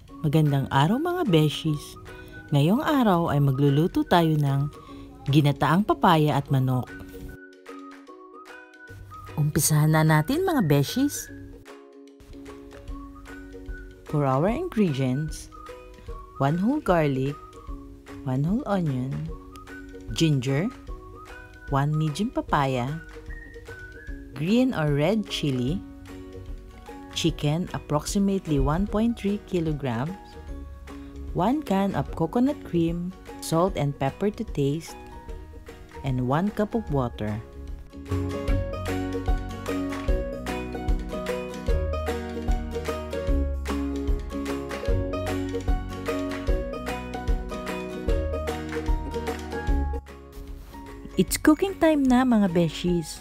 Magandang araw mga beshies! Ngayong araw ay magluluto tayo ng ginataang papaya at manok. Umpisahan na natin mga beshies. For our ingredients, 1 whole garlic, 1 whole onion, ginger, 1 medium papaya, green or red chili, chicken approximately 1.3 kilograms, 1 can of coconut cream, salt and pepper to taste, and 1 cup of water. It's cooking time na mga beshies.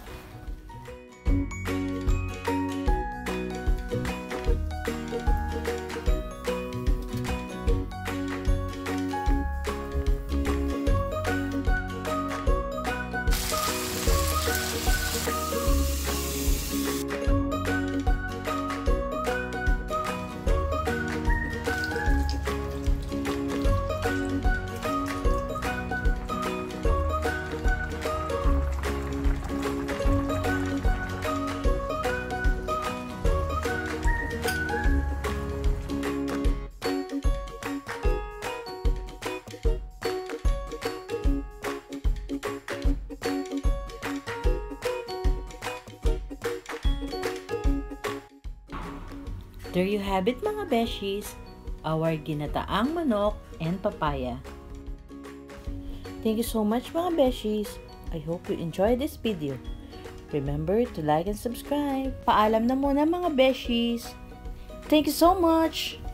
There you have it mga beshies, our ginataang manok and papaya. Thank you so much mga beshies. I hope you enjoyed this video. Remember to like and subscribe. Paalam na muna mga beshies. Thank you so much!